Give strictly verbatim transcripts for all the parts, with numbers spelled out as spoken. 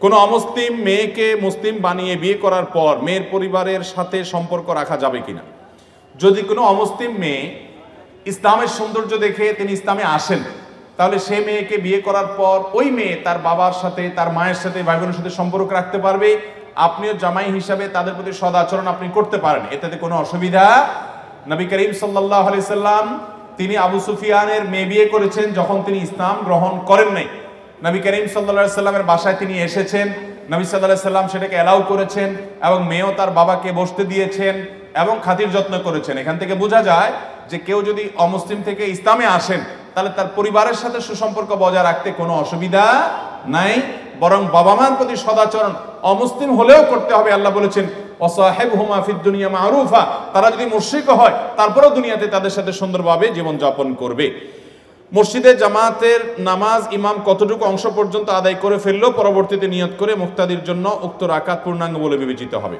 কোনো অমুসলিম মেয়েকে মুসলিম বানিয়ে বিয়ে করার পর মেয়ের পরিবারের সাথে সম্পর্ক রাখা যাবে কিনা? যদি কোনো অমুসলিম মেয়ে ইসলামের সৌন্দর্য দেখে তিনি ইসলামে আসেন, তাহলে সে মেয়েকে বিয়ে করার পর ওই মেয়ে তার বাবার সাথে, তার মায়ের সাথে, ভাই বোনের সাথে সম্পর্ক রাখতে পারবে। আপনিও জামাই হিসাবে তাদের প্রতি সদাচরণ আপনি করতে পারেন, এতে কোনো অসুবিধা। নবী করিম সাল্লাল্লাহু আলাইহি সাল্লাম তিনি আবু সুফিয়ানের মেয়ে বিয়ে করেছেন যখন তিনি ইসলাম গ্রহণ করেন নাই। নবী করিম সাল্লাল্লাহু আলাইহি সাল্লামের বাসায় তিনি এসেছেন, নবী সাল্লাল্লাহু আলাইহি সাল্লাম সেটাকে অ্যালাউ করেছেন এবং মেয়েও তার বাবাকে বসতে দিয়েছেন এবং খাতির যত্ন করেছেন। এখান থেকে বোঝা যায় যে কেউ যদি অমুসলিম থেকে ইসলামে আসেন তাহলে তার পরিবারের সাথে সুসম্পর্ক বজায় রাখতে কোনো অসুবিধা নাই, বরং বাবা মার প্রতি সদাচরণ অমুসলিম হলেও করতে হবে। আল্লাহ বলেছেন ওয়াসাহিবহুমা ফিদ দুনিয়া মারুফা, তারা যদি মুশরিকও হয় তারপরেও দুনিয়াতে তাদের সাথে সুন্দরভাবে জীবন যাপন করবে। মসজিদে জামাতের নামাজ ইমাম কতটুকু অংশ পর্যন্ত আদায় করে ফেললেও পরবর্তীতে নিয়ত করে মুক্তাদির জন্য উক্ত রাকাত পূর্ণাঙ্গ বলে বিবেচিত হবে।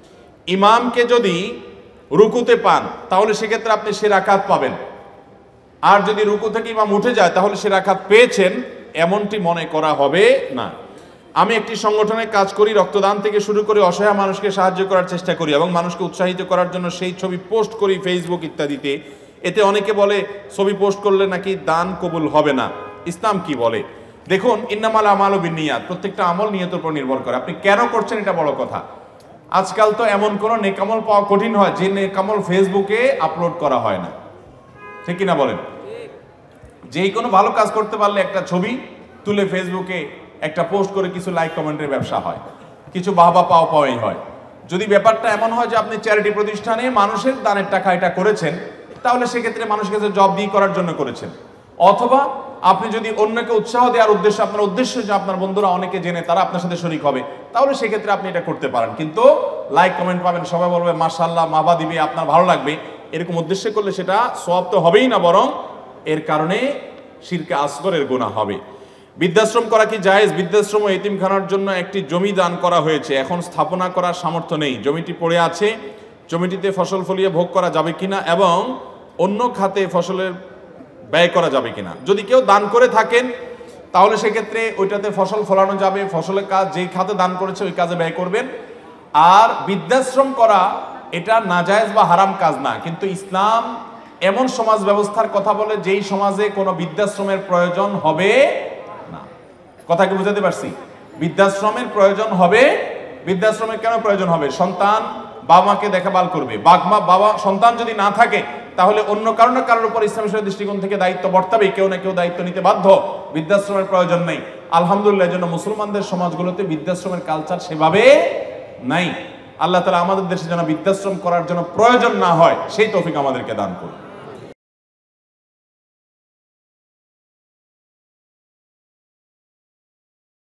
ইমামকে যদি রুকুতে পান তাহলে সেক্ষেত্রে আপনি সে রাকাত পাবেন, আর যদি রুকু থেকে ইমাম উঠে যায় তাহলে সে রাকাত পেয়েছেন এমনটি মনে করা হবে না। আমি একটি সংগঠনে কাজ করি, রক্তদান থেকে শুরু করে অসহায় মানুষকে সাহায্য করার চেষ্টা করি এবং মানুষকে উৎসাহিত করার জন্য সেই ছবি পোস্ট করি ফেসবুক ইত্যাদিতে। এতে অনেকে বলে ছবি পোস্ট করলে নাকি দান কবুল হবে না, ইসলাম কি বলে? দেখুন, ইন্নামাল আমালু বিন্নিয়াত, প্রত্যেকটা আমল নিয়তের উপর নির্ভর করে। আপনি কেন করছেন এটা বড় কথা। আজকাল তো এমন কোনো নেকামল পাওয়া কঠিন হয় যে নেকামল ফেসবুকে আপলোড করা হয় না, ঠিক কিনা বলেন? যেই কোনো ভালো কাজ করতে পারলে একটা ছবি তুলে ফেসবুকে একটা পোস্ট করে কিছু লাইক কমেন্টের ব্যবসা হয়, কিছু বাহবা পাওয়া পাওয়াই হয়। যদি ব্যাপারটা এমন হয় যে আপনি চ্যারিটি প্রতিষ্ঠানে মানুষের দানের টাকা এটা করেছেন, তাহলে সেক্ষেত্রে মানুষের কাছে জব দিয়ে করার জন্য করেছেন। অথবা আপনি যদি অন্যকে উৎসাহ দেওয়ার উদ্দেশ্য, আপনার উদ্দেশ্য যে আপনার বন্ধুরা অনেকে জেনে তারা আপনার সাথে শরীক হবে, তাহলে সেক্ষেত্রে আপনি এটা করতে পারেন। কিন্তু লাইক কমেন্ট পাবেন, সবাই বলবে মাশাআল্লাহ, মাবা দিবে, আপনার ভালো লাগবে, এরকম উদ্দেশ্যে করলে সেটা সওয়াব তো হবেই না, বরং এর কারণে শিরকে আসগরের গুনাহ হবে। বৃদ্ধাশ্রম করা কি জায়েজ? বৃদ্ধাশ্রম ও এতিমখানার জন্য একটি জমি দান করা হয়েছে, এখন স্থাপনা করার সামর্থ্য নেই, জমিটি পড়ে আছে, জমিটিতে ফসল ফলিয়ে ভোগ করা যাবে কিনা এবং অন্য খাতে ফসলের ব্যয় করা যাবে কিনা। যদি কেউ দান করে থাকেন তাহলে সেক্ষেত্রে ওইটাতে ফসল ফলানো যাবে, ফসলের কাজ যেই খাতে দান করেছে ওই কাজে ব্যয় করবেন। আর বৃদ্ধাশ্রম করা এটা নাজায়েজ বা হারাম কাজ না, কিন্তু ইসলাম এমন সমাজ ব্যবস্থার কথা বলে যেই সমাজে কোনো বৃদ্ধাশ্রমের প্রয়োজন হবে না। কথা কি বুঝাতে পারছি? বৃদ্ধাশ্রমের প্রয়োজন হবে। বৃদ্ধাশ্রমের কেন প্রয়োজন হবে? সন্তান বাবা মাকে দেখাভাল করবে, বাবা বাবা সন্তান যদি না থাকে তাহলে অন্য কারো না কারোর উপর ইসলামের দৃষ্টিকোণ থেকে দায়িত্ব বর্তাবে, কেউ না কেউ দায়িত্ব নিতে বাধ্য। বৃদ্ধাশ্রমের প্রয়োজন নেই, আলহামদুলিল্লাহ। এই জন্য মুসলমানদের সমাজগুলোতে বৃদ্ধাশ্রমের কালচার সেভাবে নাই। আল্লাহ তাআলা আমাদের দেশে যেন বৃদ্ধাশ্রম করার জন্য প্রয়োজন না হয় সেই তৌফিক আমাদেরকে দান করুন।